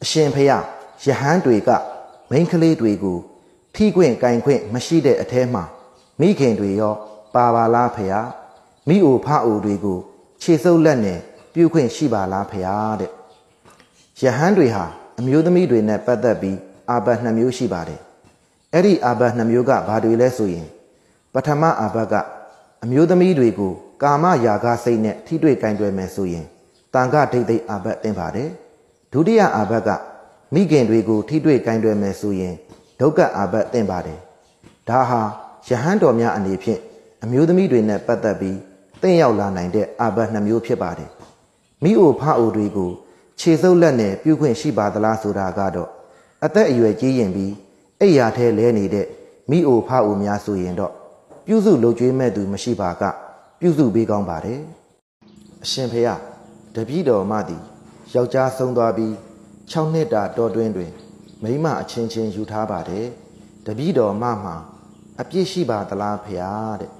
အရှင်ဖျားယဟန်တွေကမိန်းကလေးတွေကိုထိခွင့်ကင်ခွင့်မရှိတဲ့အထဲမှာမိခင်တွေရောပါပါလားဖျားမိအိုဖအိုတွေကိုခြေဆုပ်လက်နဲ့ပြုခွင့်ရှိပါလားဖျားတဲ့ယဟန်တွေဟာအမျိုးသမီးတွေနဲ့ပတ်သက်ပြီးအာဘတ်2မျိုးရှိပါတယ်အဲ့ဒီအာဘတ်2မျိုးကဘာတွေလဲဆိုရင်ပထမအာဘတ်ကအမျိုးသမီးတွေကိုကာမရာဂစိတ်နဲ့ထိတွေ့ကင်တွယ်မယ်ဆိုရင်တန်ခဒိဋ္ဌိအာဘတ်တင်ပါတယ်ဒုတိယအာဘတ်ကမိခင်တွေကိုထိတွေ့ကင်တွယ်မယ်ဆိုရင်ဒုက္ခအာဘတ်တင်ပါတယ်ဒါဟာယဟန်တော်များအနေဖြင့်အမျိုးသမီးတွေနဲ့ပတ်သက်ပြီးတင့်ရောက်လာနိုင်တဲ့အာဘတ်2မျိုးဖြစ်ပါတယ်မိအိုဖအိုတွေကိုခြေဆုပ်လက်နဲ့ပြုခွင့်ရှိပါသလားဆိုတာကတော့အသက်အရွယ်ကြီးရင်ပြီးအိယာထဲလဲနေတဲ့မိအိုဖအိုများဆိုရင်တော့ပြုစုလုပ်ကြွေးမဲ့သူမရှိပါကပြုစုပေးကောင်းပါတယ်အရှင်ဖေယတပည့်တော်မသည်ယောက်ျားဆုံးသွားပြီး6နှစ်တာတောတွင်းတွင်မိန်းမအချင်းချင်းယူထားပါတယ်တပည့်တော်မမှာအပြစ်ရှိပါသလားဖေယတဲ့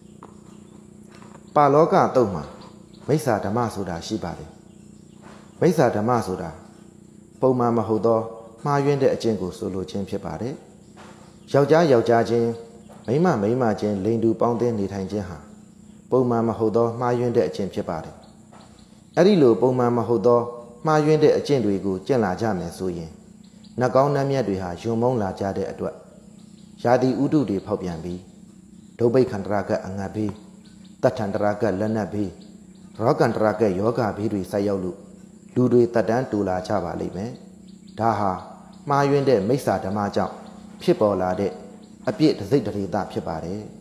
ပါလောကတုတ်မှာမိစ္ဆာဓမ္မဆိုတာရှိပါတယ်မိစ္ဆာဓမ္မဆိုတာပုံမှန်မဟုတ်သောမှားယွင်းတဲ့အကျင့်ကိုဆိုလိုခြင်းဖြစ်ပါတယ်ယောက်ျားချင်းမိန်းမချင်းလိန်တူပေါင်းသင်းနေထိုင်ခြင်းဟာပုံမှန်မဟုတ်သောမှားယွင်းတဲ့အကျင့်ဖြစ်ပါတယ်အဲ့ဒီလိုပုံမှန်မဟုတ်သောမှားယွင်းတဲ့အကျင့်တွေကိုကျင့်လာကြမယ်ဆိုရင်နှကောင်းနှမျက်တွေဟာယွံမုန်းလာကြတဲ့အတွက်ယာတိဥတုတွေဖောက်ပြန်ပြီးဒုဗိခန္တရကအငတ်ဘေးတထန္တရကလက်နက်ဘေးရောဂန္တရကယောဂဘေးတွေဆိုက်ရောက်လို့လူတွေတက်တန်းတူလာကြပါလိမ့်မယ်ဒါဟာမှားယွင်းတဲ့မိစ္ဆာဓမ္မကြောင့်ဖြစ်ပေါ်လာတဲ့အပြစ်တစိတ်တရေသဖြစ်ပါတယ်